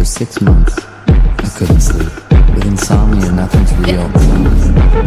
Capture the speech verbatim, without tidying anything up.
for six months. I couldn't sleep. With insomnia, nothing's real.